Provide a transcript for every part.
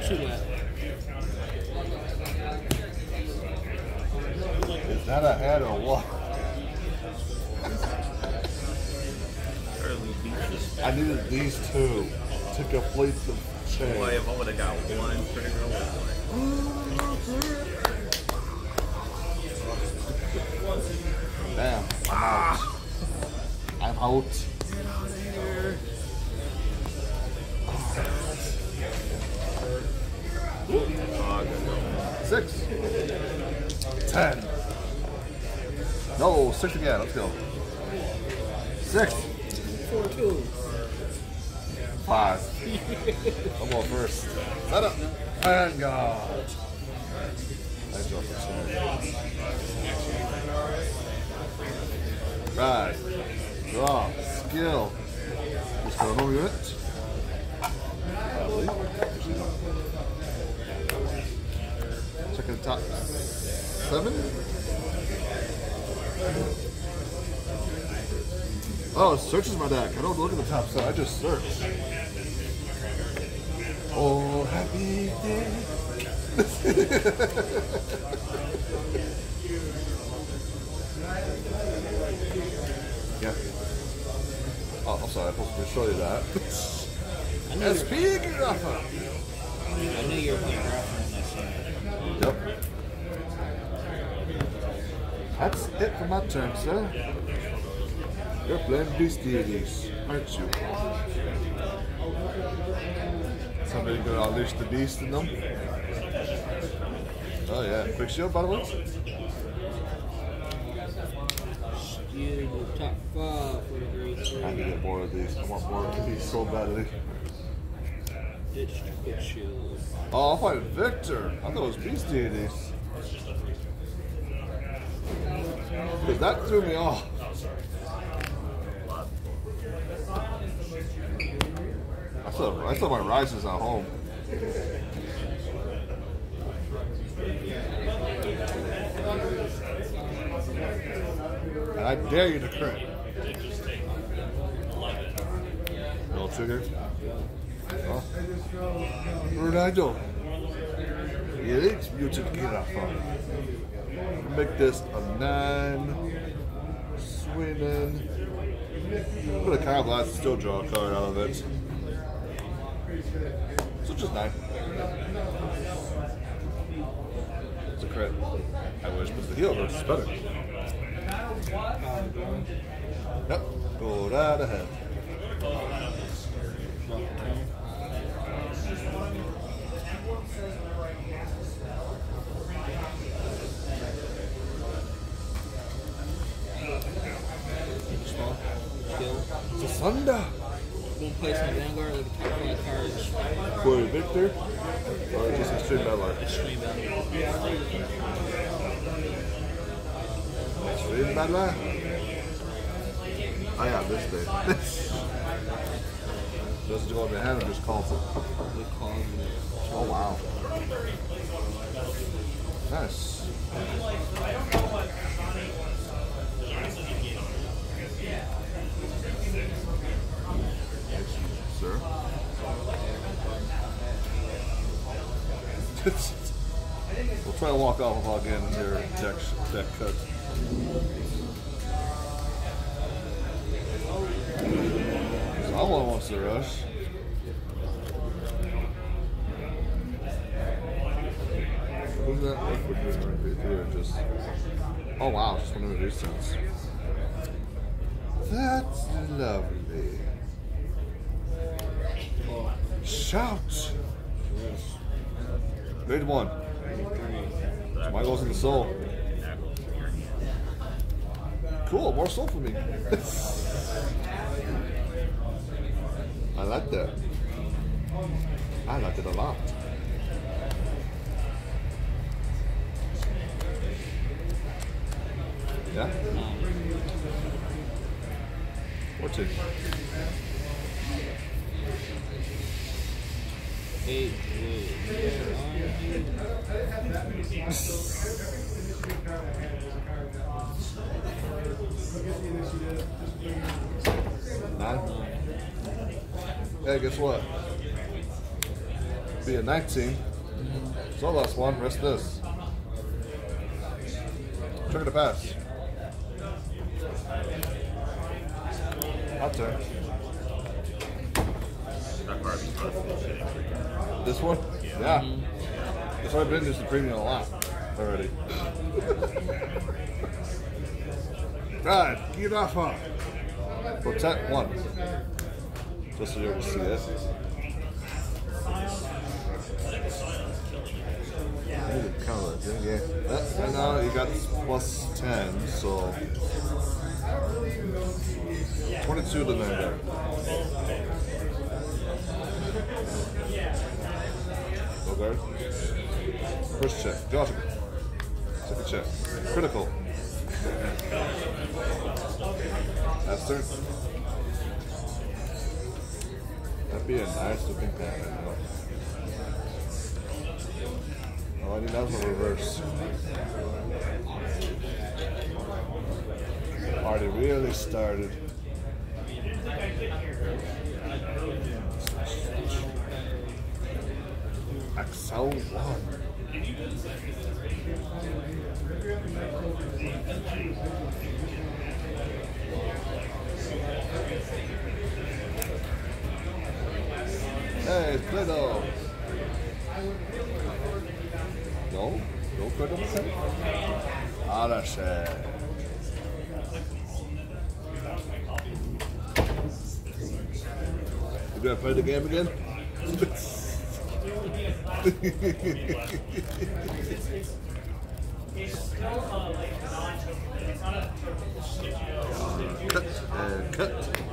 What you got? Is that a head or what? Early beaches. I needed these two to complete the chain. Boy, if I would have got one trigger, I would have Damn, I'm out. Six. 10. No, 6 again. Let's go. 6. 4-2. 5. I'm going first. Set up. And go. Nice draw for Sam. Right. Draw. Skill. Just go over unit. Checking the top 7. Oh, it searches my deck. I don't look at the top 7. I just search. Oh, happy day. Yeah. Oh, I'm sorry. I'm supposed to show you that. SP Grapha. I knew you were playing Grapha in this game. Yep. That's it for my turn, sir. You're playing Beast Deities, aren't you? Somebody gonna unleash the beast in them? Oh yeah, quick shield by the way. You the top 5 for the grade 3. I need to get more of these. I want more of these so badly. Ditch to good shield. Oh, I'll fight Victor. I thought it was Beast Deities. Because that threw me off. I saw my rises at home. And I dare you to crit. No trigger. Oh. Ronaldo. Elite mutant Girafa. Make this a 9. Swinging. Put a Kyle Blast and still draw a card out of it. So just 9. It's a crit. I wish, but the heal versus better. Yep. Go right ahead. Small. Skill. It's a thunder. One place in the Vanguard with the top 5 cards. For Victor, or just extreme battle. Extreme value. Extreme battle. I have this thing. Doesn't go in my hand and just calls it. We call them Oh wow. Nice. Sir. We'll try to walk off without getting your deck cut. Someone wants to rush. Who's that? Here, just. Oh wow, just one of the resets. That's lovely. Shout! Grade 1. So mine goes in the soul. Cool, more soul for me. I like that. I like it a lot. Yeah? 14. 8. Nine. Hey, guess what? Be a 19. So last one, rest this. Trigger to pass. Hot turn. That card is busted. This one? Yeah. That's why I've been using premium a lot already. God, get off of. Protect 1. Just so you can see it. Yeah. And now you got plus 10, so 22 to 9 there. No guard. First check. Got him. Second check. Critical. Last turn. That'd be a nice looking pen, I know. All I need now is a reverse. Party really started. Axel 1. Hey, it's Play-Doh. No? No Play-Doh? Ah, that's it. You gonna play the game again? Cut and cut.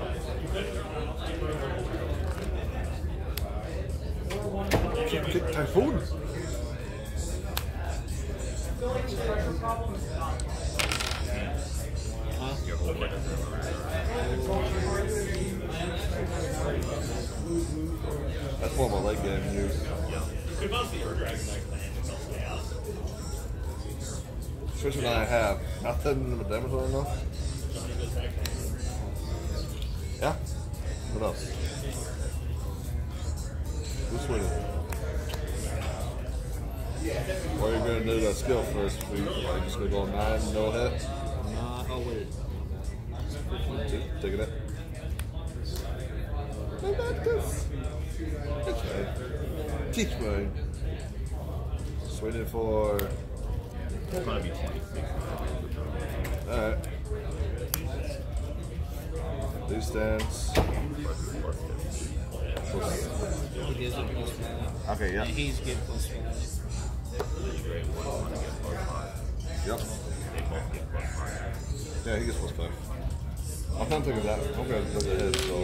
Kick Typhoon. Your whole deck is That's more of a late game use. Tristan and I have nothing but damage on enough. Yeah. What else? Who's winning? Or are you gonna do that skill first? Are you just gonna go 9, no hit? Nah, oh wait. Taking it. I got this. That's right. Teach mine. Just waiting for. It's gonna be 26. Alright. These stands. He gives it plus 5. Okay, yeah. And he's getting plus 5. Yep. Yeah, he gets plus 5. I'm not thinking that. I'm gonna look ahead, so.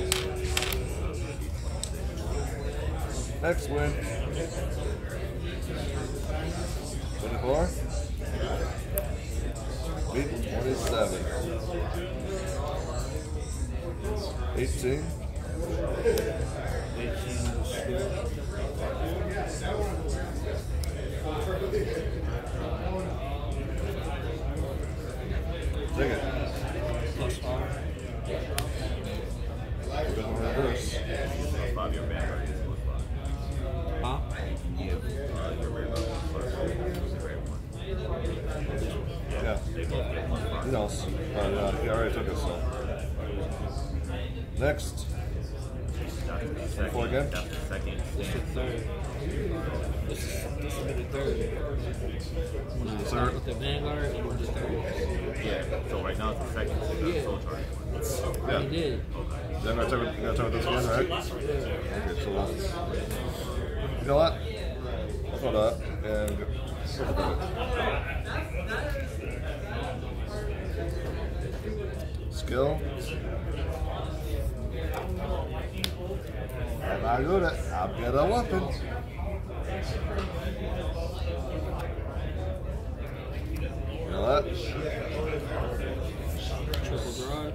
Next win. 24. Beat 27. 18. 18 was good. Take it. Plus 5. Reverse. 5 your back is plus 5. Huh? Give your red one plus 5. Yeah. They both get plus 5. He knows. But he already took it, so. Next. That's the second. Four again? That's the second. This is the third. This will be the third. When I start with the Vanguard, it will be the third. Yeah. So right now it's the second. So you got Yeah. Soul Charge. Yeah. I did. Then I talk about this again, right? Okay, so you know what? I'll throw that and go for it. Skill. And I got it. I'll get a weapon. You know that? Triple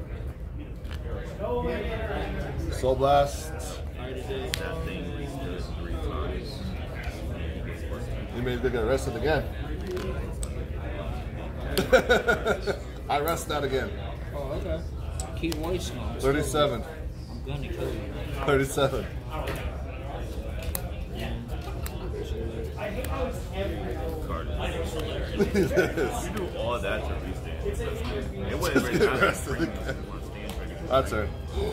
drive. Soul Blast. I already did. That thing restood 3 times. You mean they get arrested again? I rest that again. Oh, okay. Keep wasting them. 37. I'm gonna kill you. 37. Card. You do all that to restand. It wouldn't really matter. Rest of the game. That's it.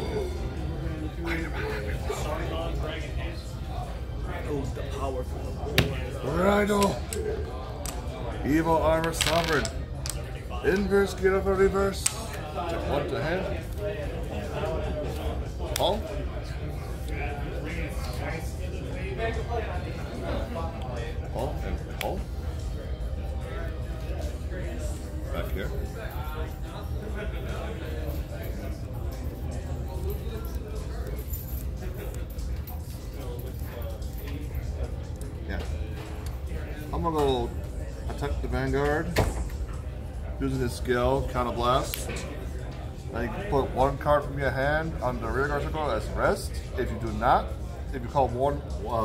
Oh, the power from the boy. Rhino. Evil Armor Sovereign. Inverse gear of a reverse. Take one to hand. Home. Home and home. Back here. Yeah. I'm gonna go attack the Vanguard using his skill, Counter Blast. Now you can put one card from your hand on the rear guard circle as rest. If you do not, if you call one,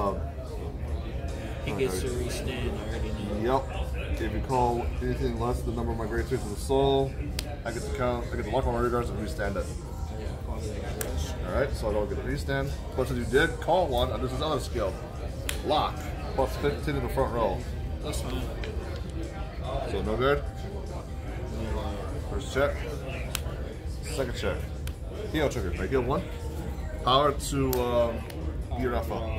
He gets to restand, I already know. yep. If you call anything less than the number of my great traits of the soul, I get to count. I get to lock my rear guards and restand it. All right, so I don't get a restand. But since you did call one, and this is other skill, lock plus 15 in the front row. That's fine. So no good. First check. Second check. Heal trigger. I heal one. Power to Urafa.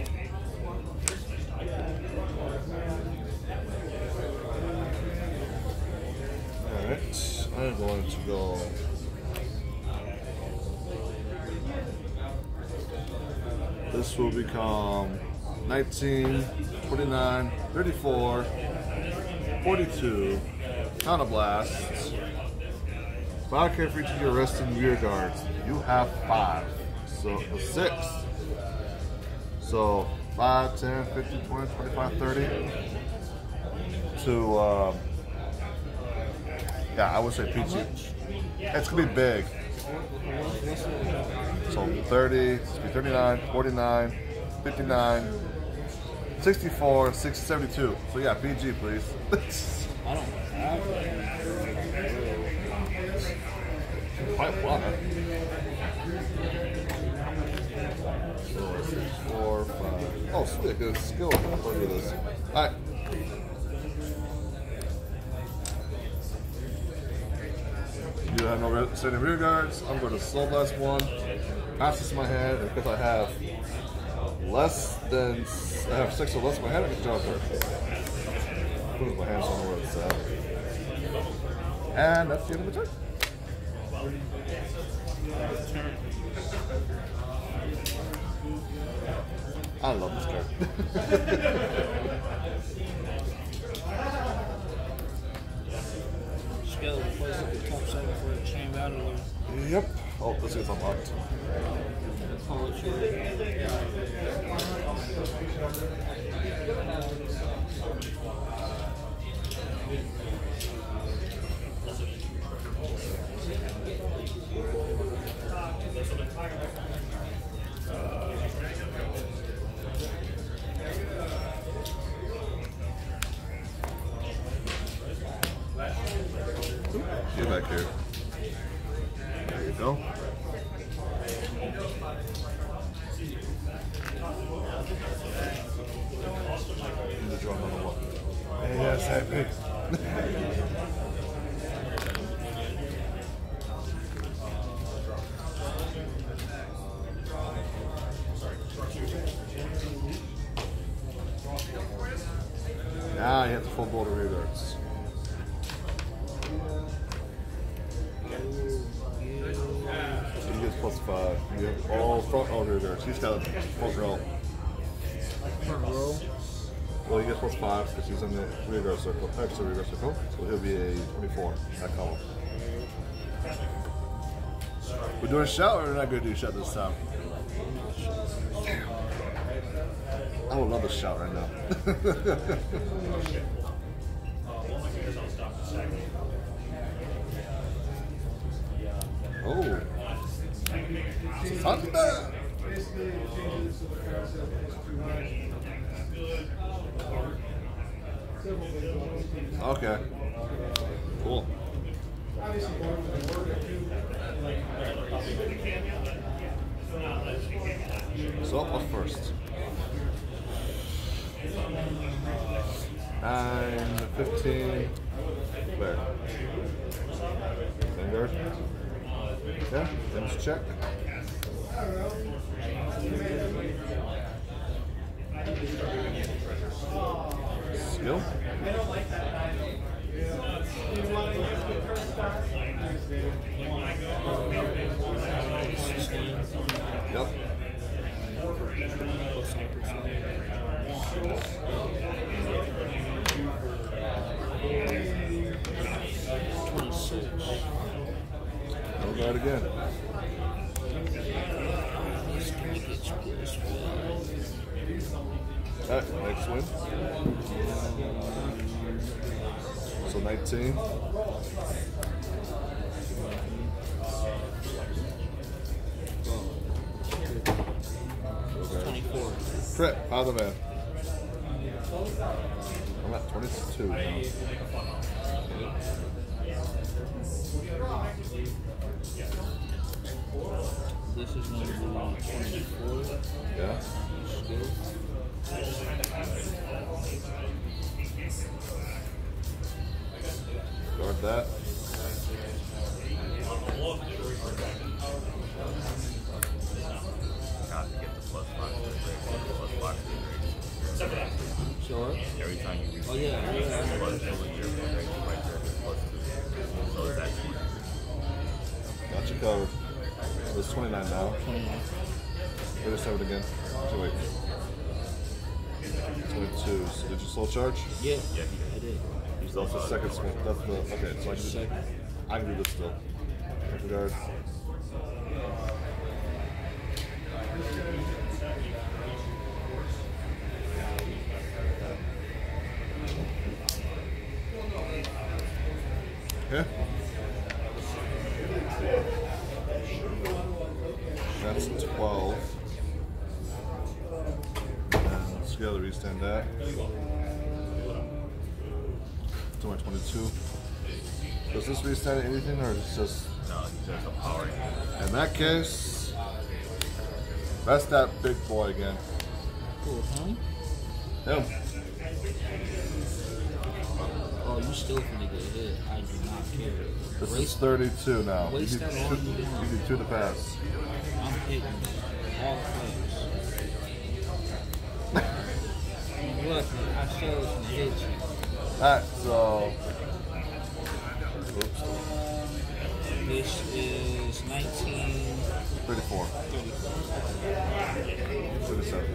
Alright. I'm going to go. This will become 19, 29, 34, 42. Counter Blast. 5 for each of your resting rear guards. You have 5. So a 6. So 5, 10, 15, 20, 25, 30. To yeah, I would say PG. It's gonna be big. So 30, it's gonna be 39, 49, 59, 64, 672. So yeah, PG please. I don't have Quite well, huh? 4, 5. Oh, stick. There's skill. Look at this. Alright. You have no standing rear guards. I'm going to Soul Blast 1. Access my hand. And because I have less than. I have 6 or less in my hand, I can draw first. Put my hand somewhere it's at. And that's the end of the turn. I love this card. skill plays at the top 7 for a chain battle. Yep. Oh, this is unlocked. Get back here. There you go. Need to draw another one. Yes, happy. Now you have to full blow the rear guards. He gets +5. You get all front all rear guards. He's got a front row. Front row. Well, he gets +5 because he's in the rear guard circle, extra rear guard circle. So he'll be a 24 in that column. We're doing a shot or we're not going to do a shot this time? Damn. I would love a shot right now. Oh. Thunder! Okay. Cool. So, what's first? 9, 15. Where? Vanguard? Yeah, damage check. Skill. Yep. No guard again. Alright, next win. So 19. Okay. 24. Crit, out of the man. I'm at 22 now. This is going to be 24. Yeah. Skill. Guard that. Got to get the plus 5 to the break. Plus 5 to the break. Sure. Every time you reach Oh, yeah. plus 2 in your break, right there, plus 2. So is that 20? Got you covered. So it's 29 now. 29. Wait a second again. So wait. 22. So did you slow charge? Yeah, Yeah, I did. he's That's the second swing. That's the okay. So Second. I can do this still. Second guard. Okay. That's 12. And together we stand that. To my 22. Does this restand anything or is it just No, he's just a power. in that case? That's that big boy again. Cool, huh? Him. Oh, you still finna get hit. I do not care. This Race, is 32 now. You waste need, that two, all you want. you need 2 to pass. I'm hitting all flames. Look, I still finna hit you. Alright, so. Oops. This is 19. 34. 37.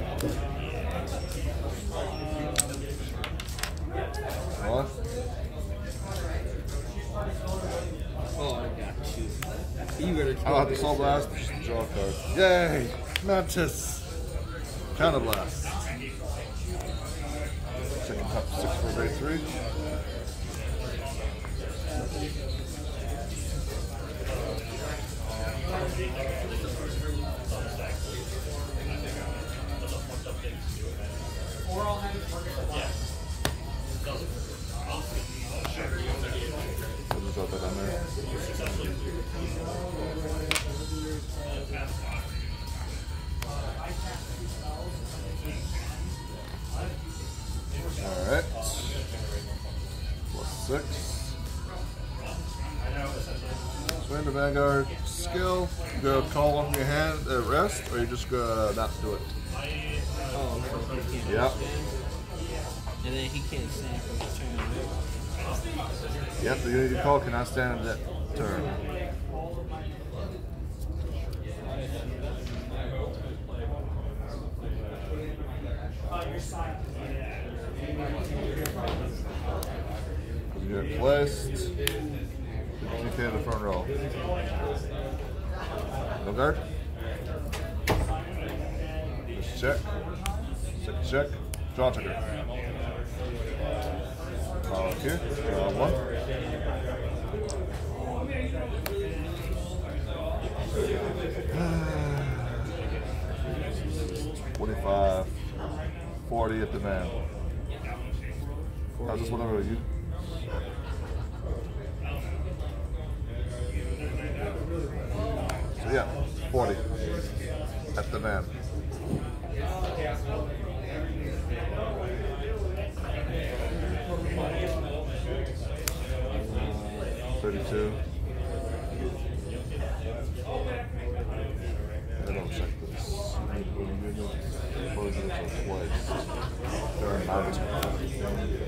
What? Oh, I got you. You better kill I'll have me. the Soul Blast. Draw a card. Yay! Mantis! Counter Blast. Second top 6 for grade 3. We'll just drop that down there. Alright. Plus 6. Swing to Vanguard. Skill. You go call on your hand at rest, or you just go not do it. Oh, so he can't Yep. stand. And then he can't stand for his turn. Right? Yep, the unit you call cannot stand at that turn. You get placed. You stay in the front row. No guard. Just check. Second check. Draw trigger. Follow here. Draw 1. $25, $40 at the man. How's this one over you? So yeah, 40 at the man. 32. I don't check this. Closures are placed. There are 19.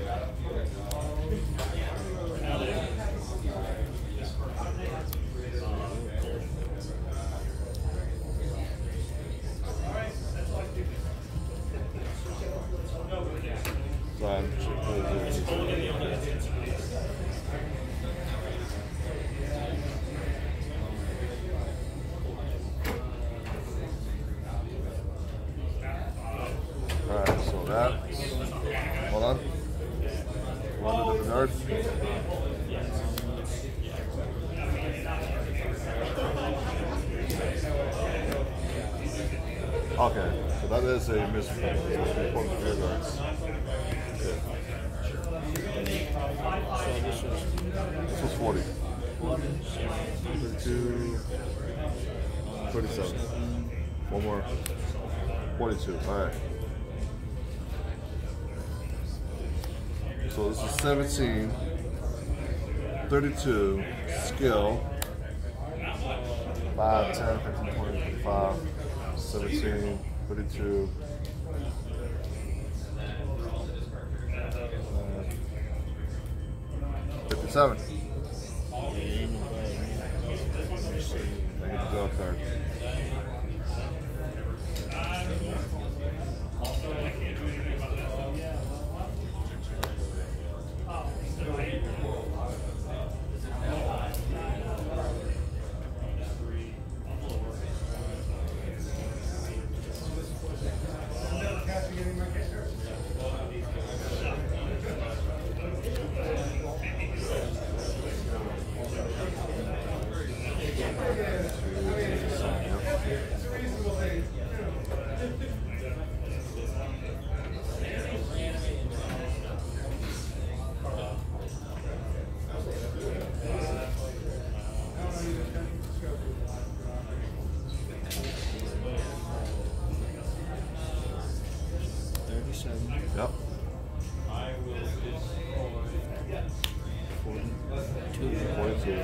Alright, so that. Hold on. One to the guard. Okay, so that is a misprint. Rear guards. This was 40. 32. 37. One more. 42. Alright. So this is 17. 32. Skill. 5, 10, 15, 20, 25. 17. 32. 57. I get the draw card. Yep. 42.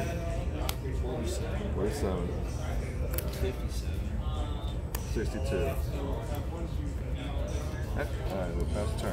47. 57. 62. Okay. Alright, we'll pass the turn.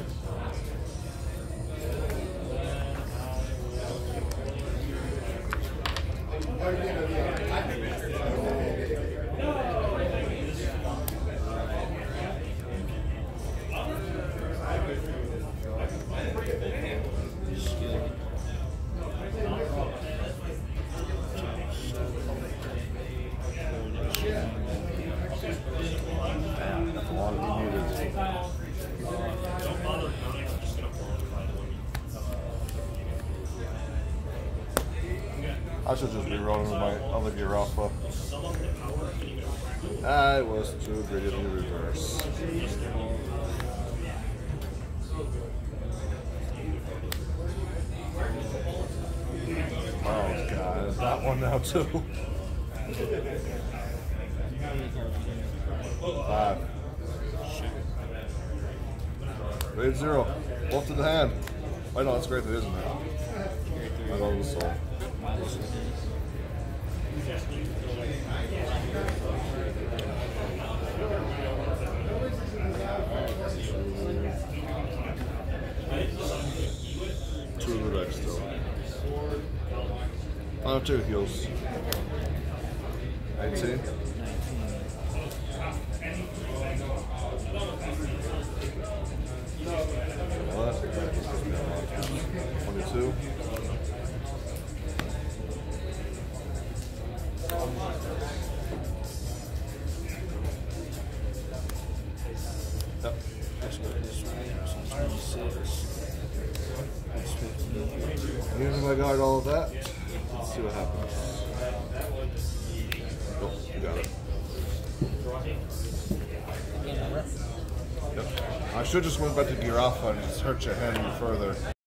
I should just be rolling with my other gear off. I was too greedy in the reverse. Oh god, is that one now too? 5. Grade 0. Wolf to the hand. Wait, no, that's grade 3, isn't it? I go to the soul. Two of the decks still. I have 2 heals. 18. What? 22. Yep. Let's go this way. So 26. That's 15. Using my guard, all of that. Let's see what happens. Oh, you got it. Yep. I should just went back to gear alpha and just hurt your hand even further.